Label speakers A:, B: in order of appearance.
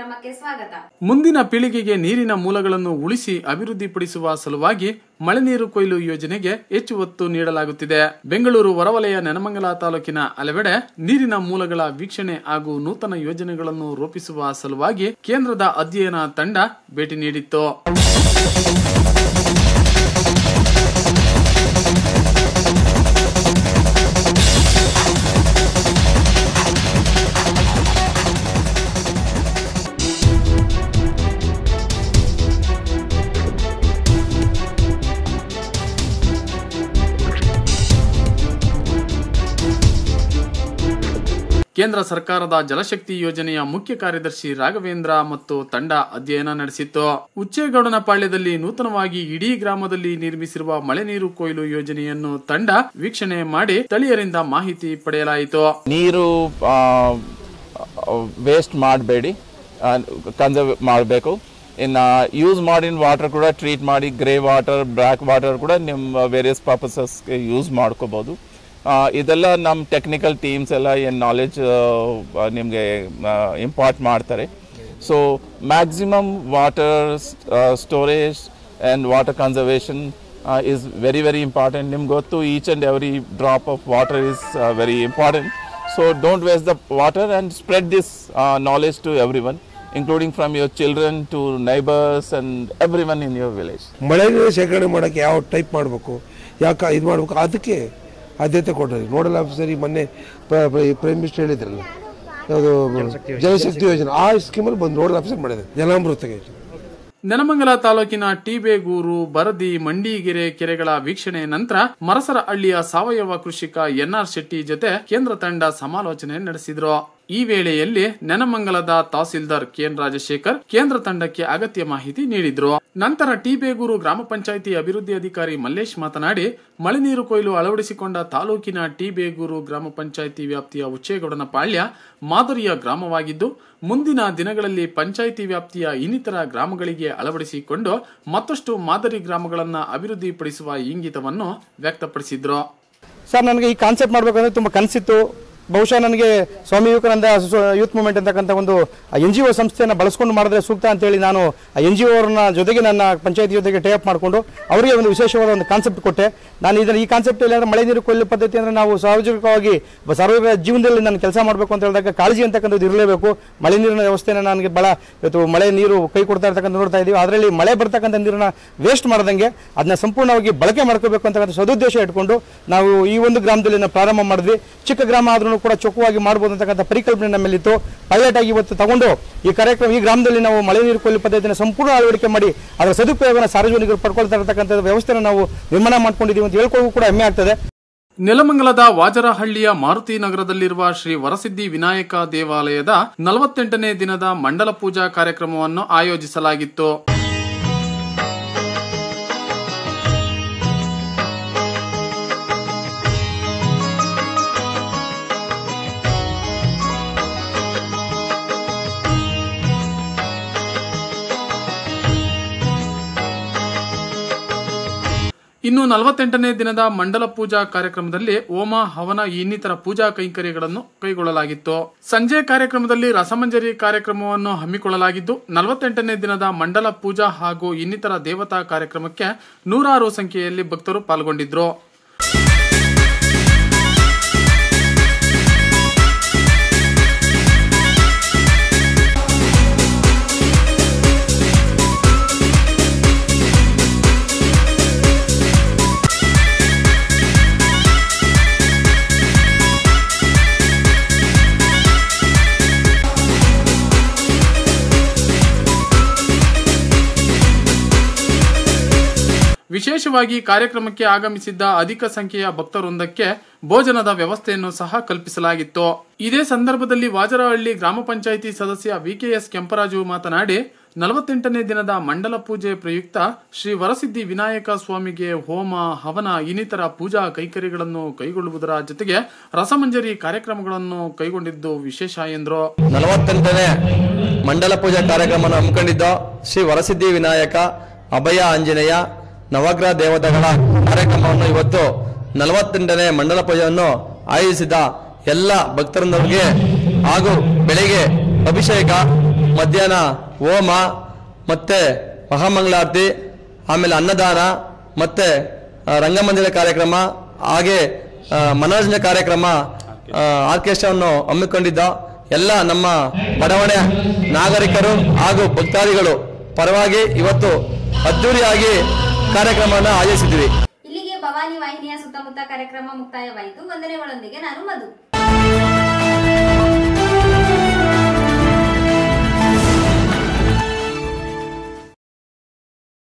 A: ಕಾರ್ಯಕ್ರಮಕ್ಕೆ ಸ್ವಾಗತ.
B: ಮುಂದಿನ ಪೀಳಿಗೆಗೆ ನೀರಿನ ಮೂಲಗಳನ್ನು ಉಳಿಸಿ ಅಭಿವೃದ್ಧಿಪಡಿಸುವ ಸಲುವಾಗಿ ಮಳೆ ನೀರು ಕೊಯ್ಲು ಯೋಜನೆಗೆ ಹೆಚ್ಚು ಒತ್ತು ನೀಡಲಾಗುತ್ತಿದೆ. ಬೆಂಗಳೂರು ಹೊರವಲಯ ನೆನಮಂಗಲ ತಾಲೂಕಿನ ಹಲವೆಡೆ ನೀರಿನ ಮೂಲಗಳ ವೀಕ್ಷಣೆ ಹಾಗೂ ನೂತನ ಯೋಜನೆಗಳನ್ನು ರೂಪಿಸುವ ಸಲುವಾಗಿ ಕೇಂದ್ರದ ಅಧ್ಯಯನ ತಂಡ ಭೇಟಿ ನೀಡಿತ್ತು. ಕೇಂದ್ರ ಸರ್ಕಾರದ ಜಲಶಕ್ತಿ ಯೋಜನೆಯ ಮುಖ್ಯ ಕಾರ್ಯದರ್ಶಿ ರಾಘವೇಂದ್ರ ಮತ್ತು ತಂಡ ಅಧ್ಯಯನ ನಡೆಸಿತ್ತು. ಉಚ್ಚೇಗೌಡನ ಪಾಳ್ಯದಲ್ಲಿ ನೂತನವಾಗಿ ಇಡೀ ಗ್ರಾಮದಲ್ಲಿ ನಿರ್ಮಿಸಿರುವ ಮಳೆ ನೀರು ಕೊಯ್ಲು ಯೋಜನೆಯನ್ನು ತಂಡ ವೀಕ್ಷಣೆ ಮಾಡಿ ಸ್ಥಳೀಯರಿಂದ ಮಾಹಿತಿ ಪಡೆಯಲಾಯಿತು.
C: ನೀರು ವೇಸ್ಟ್ ಮಾಡಬೇಡಿ, ಕನ್ಸರ್ವ್ ಮಾಡಬೇಕು. ಇನ್ನು ಯೂಸ್ ಮಾಡಿನ ವಾಟರ್ ಕೂಡ ಟ್ರೀಟ್ ಮಾಡಿ ಗ್ರೇ ವಾಟರ್, ಬ್ಲ್ಯಾಕ್ ವಾಟರ್ ಕೂಡ ನಿಮ್ಮ ವೇರಿಯಸ್ ಪರ್ಪಸಸ್ಗೆ ಯೂಸ್ ಮಾಡ್ಕೋಬಹುದು. ಇದೆಲ್ಲ ನಮ್ಮ ಟೆಕ್ನಿಕಲ್ ಟೀಮ್ಸ್ ಎಲ್ಲ ಏನು ನಾಲೆಜ್ ನಿಮಗೆ ಇಂಪಾರ್ಟ್ ಮಾಡ್ತಾರೆ. So maximum water storage and water conservation is very very important. ನಿಮ್ಗೆ ಗೊತ್ತು, each and every drop of water is very important. So don't waste the water and spread this knowledge to everyone, including from your children to neighbors and everyone in your village.
D: ಮಳೆ ನೀರು ಶೇಖರಣೆ ಮಾಡೋಕ್ಕೆ ಯಾವ type ಮಾಡಬೇಕು, ಯಾಕೆ ಇದು ಮಾಡಬೇಕು, ಅದಕ್ಕೆ ಆದ್ಯತೆ ಕೊಟ್ಟರೆ ನೋಡಲ್ ಆಫೀಸರ್ ಮೊನ್ನೆ ಪ್ರೈಮ್ ಮಿನಿಸ್ಟರ್ ಹೇಳಿದ್ರಲ್ಲ, ಯಾವುದು ಜಲಶಕ್ತಿ ಯೋಜನೆ, ಆ ಸ್ಕೀಮಲ್ಲಿ ಬಂದು ನೋಡಲ್ ಆಫೀಸರ್ ಮಾಡಿದ್ದಾರೆ ಜಲಾಮೃತಗೆ.
B: ನೆನಮಂಗಲ ತಾಲೂಕಿನ ಟಿಬೇಗೂರು, ಬರದಿ, ಮಂಡಿಗೆರೆ ಕೆರೆಗಳ ವೀಕ್ಷಣೆ ನಂತರ ಮರಸರಹಳ್ಳಿಯ ಸಾವಯವ ಕೃಷಿಕ ಎನ್ಆರ್ ಶೆಟ್ಟಿ ಜೊತೆ ಕೇಂದ್ರ ತಂಡ ಸಮಾಲೋಚನೆ ನಡೆಸಿದ್ರು. ಈ ವೇಳೆಯಲ್ಲಿ ನೆನಮಂಗಲದ ತಹಸೀಲ್ದಾರ್ ಕೆಎನ್ ರಾಜಶೇಖರ್ ಕೇಂದ್ರ ತಂಡಕ್ಕೆ ಅಗತ್ಯ ಮಾಹಿತಿ ನೀಡಿದ್ರು. ನಂತರ ಟಿಬೇಗೂರು ಗ್ರಾಮ ಪಂಚಾಯಿತಿ ಅಭಿವೃದ್ಧಿ ಅಧಿಕಾರಿ ಮಲ್ಲೇಶ್ ಮಾತನಾಡಿ, ಮಳೆ ನೀರು ಕೊಯ್ಲು ಅಳವಡಿಸಿಕೊಂಡ ತಾಲೂಕಿನ ಟಿಬೇಗೂರು ಗ್ರಾಮ ಪಂಚಾಯಿತಿ ವ್ಯಾಪ್ತಿಯ ಉಚ್ಚೇಗೌಡನ ಪಾಳ್ಯ ಮಾದರಿಯ ಗ್ರಾಮವಾಗಿದ್ದು, ಮುಂದಿನ ದಿನಗಳಲ್ಲಿ ಪಂಚಾಯಿತಿ ವ್ಯಾಪ್ತಿಯ ಇನ್ನಿತರ ಗ್ರಾಮಗಳಿಗೆ ಅಳವಡಿಸಿಕೊಂಡು ಮತ್ತಷ್ಟು ಮಾದರಿ ಗ್ರಾಮಗಳನ್ನು ಅಭಿವೃದ್ಧಿಪಡಿಸುವ ಇಂಗಿತವನ್ನು ವ್ಯಕ್ತಪಡಿಸಿದ್ರು.
E: ಸರ್, ನನಗೆ ಈ ಕಾನ್ಸೆಪ್ಟ್ ಮಾಡಬೇಕಂದ್ರೆ ತುಂಬಾ ಕನಸಿತ್ತು. ಬಹುಶಃ ನನಗೆ ಸ್ವಾಮಿ ವಿವೇಕಾನಂದ ಯೂತ್ ಮೂವ್ಮೆಂಟ್ ಅಂತಕ್ಕಂಥ ಒಂದು NGO ಸಂಸ್ಥೆಯನ್ನು ಬಳಸ್ಕೊಂಡು ಮಾಡಿದ್ರೆ ಸೂಕ್ತ ಅಂತೇಳಿ ನಾನು NGO ಅವರನ್ನ ಜೊತೆಗೆ ನನ್ನ ಪಂಚಾಯತಿ ಜೊತೆಗೆ ಟೇಪ್ ಮಾಡಿಕೊಂಡು ಅವರಿಗೆ ಒಂದು ವಿಶೇಷವಾದ ಒಂದು ಕಾನ್ಸೆಪ್ಟ್ ಕೊಟ್ಟೆ. ನಾನು ಇದನ್ನು ಈ ಕಾನ್ಸೆಪ್ಟ್ ಅಂದರೆ ಮಳೆ ನೀರು ಕೊಯ್ಲು ಪದ್ಧತಿ ಅಂದರೆ ನಾವು ಸಾರ್ವಜನಿಕವಾಗಿ ಸಾರ್ವಜನಿಕ ಜೀವನದಲ್ಲಿ ನಾನು ಕೆಲಸ ಮಾಡಬೇಕು ಅಂತ ಹೇಳಿದಾಗ ಕಾಳಜಿ ಅಂತಕ್ಕಂಥದ್ದು ಇರಲೇಬೇಕು. ಮಳೆ ನೀರಿನ ವ್ಯವಸ್ಥೆನ ನನಗೆ ಭಾಳ ಇವತ್ತು ಮಳೆ ನೀರು ಕೈ ಕೊಡ್ತಾ ಇರ್ತಕ್ಕಂಥ ನೋಡ್ತಾ ಇದ್ದೀವಿ. ಅದರಲ್ಲಿ ಮಳೆ ಬರ್ತಕ್ಕಂಥ ನೀರನ್ನ ವೇಸ್ಟ್ ಮಾಡ್ದಂಗೆ ಅದನ್ನ ಸಂಪೂರ್ಣವಾಗಿ ಬಳಕೆ ಮಾಡ್ಕೋಬೇಕು ಅಂತಕ್ಕಂಥ ಸದುದ್ದೇಶ ಇಟ್ಕೊಂಡು ನಾವು ಈ ಒಂದು ಗ್ರಾಮದಲ್ಲಿ ನಾವು ಪ್ರಾರಂಭ ಮಾಡಿದ್ವಿ. ಚಿಕ್ಕ ಗ್ರಾಮ ಆದ್ರೂ ಕೂಡ ಚೊಕ್ಕವಾಗಿ ಮಾಡಬಹುದು ಅಂತಕ್ಕಂಥ ಪರಿಕಲ್ಪನೆ ನಮ್ಮಲ್ಲಿತ್ತು. ಪೈಲಟ್ ಆಗಿ ಇವತ್ತು ತಗೊಂಡು ಈ ಕಾರ್ಯಕ್ರಮ ಈ ಗ್ರಾಮದಲ್ಲಿ ನಾವು ಮಳೆ ನೀರು ಕೊಯ್ಲು ಪದ್ಧತಿಯನ್ನು ಸಂಪೂರ್ಣ ಅಳವಡಿಕೆ ಮಾಡಿ ಅದರ ಸದುಪಯೋಗವನ್ನು ಸಾರ್ವಜನಿಕರು ಪಡ್ಕೊಳ್ತಾ ಇರತಕ್ಕಂಥ ವ್ಯವಸ್ಥೆಯನ್ನು ನಾವು ನಿರ್ಮಾಣ ಮಾಡ್ಕೊಂಡಿದ್ದೀವಿ ಅಂತ ಹೇಳ್ಕೊಳ್ಳೋದು ಕೂಡ ಹೆಮ್ಮೆ ಆಗ್ತದೆ.
B: ನೆಲಮಂಗಲದ ವಾಜರಹಳ್ಳಿಯ ಮಾರುತಿ ನಗರದಲ್ಲಿರುವ ಶ್ರೀ ವರಸಿದ್ಧಿ ವಿನಾಯಕ ದೇವಾಲಯದ 48ನೇ ದಿನದ ಮಂಡಲ ಪೂಜಾ ಕಾರ್ಯಕ್ರಮವನ್ನು ಆಯೋಜಿಸಲಾಗಿತ್ತು. ಇನ್ನು 48ನೇ ದಿನದ ಮಂಡಲ ಪೂಜಾ ಕಾರ್ಯಕ್ರಮದಲ್ಲಿ ಹೋಮ, ಹವನ ಇನ್ನಿತರ ಪೂಜಾ ಕೈಂಕರ್ಯಗಳನ್ನು ಕೈಗೊಳ್ಳಲಾಗಿತ್ತು. ಸಂಜೆ ಕಾರ್ಯಕ್ರಮದಲ್ಲಿ ರಸಮಂಜರಿ ಕಾರ್ಯಕ್ರಮವನ್ನು ಹಮ್ಮಿಕೊಳ್ಳಲಾಗಿದ್ದು, 48ನೇ ದಿನದ ಮಂಡಲ ಪೂಜಾ ಹಾಗೂ ಇನ್ನಿತರ ದೇವತಾ ಕಾರ್ಯಕ್ರಮಕ್ಕೆ ನೂರಾರು ಸಂಖ್ಯೆಯಲ್ಲಿ ಭಕ್ತರು ಪಾಲ್ಗೊಂಡಿದ್ರು. ವಿಶೇಷವಾಗಿ ಕಾರ್ಯಕ್ರಮಕ್ಕೆ ಆಗಮಿಸಿದ್ದ ಅಧಿಕ ಸಂಖ್ಯೆಯ ಭಕ್ತವೃಂದಕ್ಕೆ ಭೋಜನದ ವ್ಯವಸ್ಥೆಯನ್ನು ಸಹ ಕಲ್ಪಿಸಲಾಗಿತ್ತು. ಇದೇ ಸಂದರ್ಭದಲ್ಲಿ ವಾಜರಹಳ್ಳಿ ಗ್ರಾಮ ಪಂಚಾಯಿತಿ ಸದಸ್ಯ ವಿಕೆಎಸ್ ಕೆಂಪರಾಜು ಮಾತನಾಡಿ, 48ನೇ ದಿನದ ಮಂಡಲ ಪೂಜೆ ಪ್ರಯುಕ್ತ ಶ್ರೀ ವರಸಿದ್ಧಿ ವಿನಾಯಕ ಸ್ವಾಮಿಗೆ ಹೋಮ, ಹವನ ಇನ್ನಿತರ ಪೂಜಾ ಕೈಕರ್ಯಗಳನ್ನು ಕೈಗೊಳ್ಳುವುದರ ಜೊತೆಗೆ ರಸಮಂಜರಿ ಕಾರ್ಯಕ್ರಮಗಳನ್ನು ಕೈಗೊಂಡಿದ್ದು ವಿಶೇಷ ಎಂದರು.
F: 48ನೇ ಮಂಡಲ ಪೂಜಾ ಕಾರ್ಯಕ್ರಮವನ್ನು ಹಮ್ಮಿಕೊಂಡಿದ್ದ ಶ್ರೀ ವರಸಿದ್ಧಿ ವಿನಾಯಕ, ಅಭಯ ಆಂಜನೇಯ, ನವಗ್ರಹ ದೇವತೆಗಳ ಕಾರ್ಯಕ್ರಮವನ್ನು ಇವತ್ತು 48ನೇ ಮಂಡಲ ಪೂಜೆಯನ್ನು ಆಯೋಜಿಸಿದ ಎಲ್ಲ ಭಕ್ತರೊಂದಿಗೆ ಹಾಗೂ ಬೆಳಿಗ್ಗೆ ಅಭಿಷೇಕ ಮಧ್ಯಾಹ್ನ ಹೋಮ ಮತ್ತೆ ಮಹಾಮಂಗಳಾರತಿ, ಆಮೇಲೆ ಅನ್ನದಾನ ಮತ್ತೆ ರಂಗಮಂದಿರ ಕಾರ್ಯಕ್ರಮ, ಹಾಗೆ ಮನೋರಂಜನೆ ಕಾರ್ಯಕ್ರಮ, ಆರ್ಕೆಸ್ಟ್ರಾವನ್ನು ಹಮ್ಮಿಕೊಂಡಿದ್ದ ಎಲ್ಲ ನಮ್ಮ ಬಡಾವಣೆ ನಾಗರಿಕರು ಹಾಗೂ ಭಕ್ತಾದಿಗಳು ಪರವಾಗಿ ಇವತ್ತು ಅದ್ದೂರಿಯಾಗಿ ಕಾರ್ಯಕ್ರಮವನ್ನು ಆಯೋಜಿಸಿದ್ವಿ.
A: ಇಲ್ಲಿಗೆ ಭವಾನಿ ವಾಹಿನಿಯ ಸುತ್ತಮುತ್ತ ಕಾರ್ಯಕ್ರಮ ಮುಕ್ತಾಯವಾಯಿತು. ವಂದನೆಗಳೊಂದಿಗೆ ನಾನು ಮಧು.